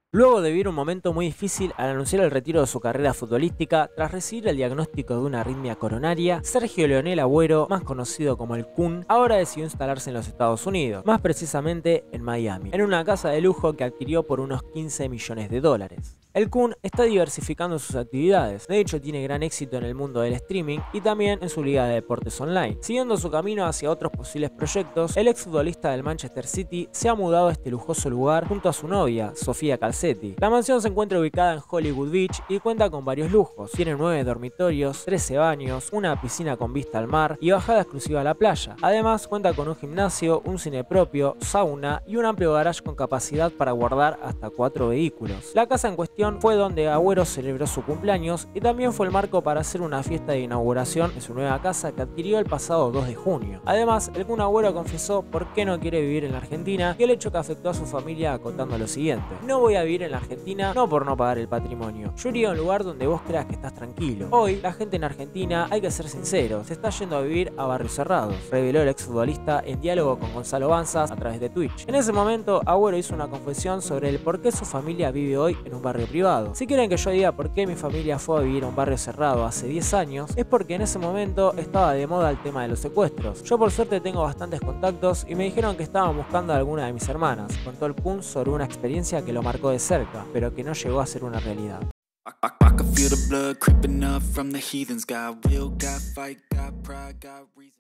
Luego de vivir un momento muy difícil al anunciar el retiro de su carrera futbolística, tras recibir el diagnóstico de una arritmia coronaria, Sergio Leonel Agüero, más conocido como el Kun, ahora decidió instalarse en los Estados Unidos, más precisamente en Miami, en una casa de lujo que adquirió por unos 15 millones de dólares. El Kun está diversificando sus actividades, de hecho tiene gran éxito en el mundo del streaming y también en su liga de deportes online. Siguiendo su camino hacia otros posibles proyectos, el exfutbolista del Manchester City se ha mudado a este lujoso lugar junto a su novia, Sofía Calcetti. La mansión se encuentra ubicada en Hollywood Beach y cuenta con varios lujos. Tiene 9 dormitorios, 13 baños, una piscina con vista al mar y bajada exclusiva a la playa. Además cuenta con un gimnasio, un cine propio, sauna y un amplio garage con capacidad para guardar hasta 4 vehículos. La casa en cuestión fue donde Agüero celebró su cumpleaños y también fue el marco para hacer una fiesta de inauguración en su nueva casa que adquirió el pasado 2 de junio. Además, el Kun Agüero confesó por qué no quiere vivir en la Argentina y el hecho que afectó a su familia acotando lo siguiente: no voy a vivir en la Argentina no por no pagar el patrimonio, yo iría a un lugar donde vos creas que estás tranquilo. Hoy, la gente en Argentina, hay que ser sinceros, se está yendo a vivir a barrios cerrados, reveló el exfutbolista en diálogo con Gonzalo Banzas a través de Twitch. En ese momento, Agüero hizo una confesión sobre el por qué su familia vive hoy en un barrio privado. Si quieren que yo diga por qué mi familia fue a vivir a un barrio cerrado hace 10 años, es porque en ese momento estaba de moda el tema de los secuestros. Yo por suerte tengo bastantes contactos y me dijeron que estaban buscando a alguna de mis hermanas, contó el Kun sobre una experiencia que lo marcó de cerca, pero que no llegó a ser una realidad. I can feel the blood creeping up from the heathens. Got will, got fight, got pride, got reason.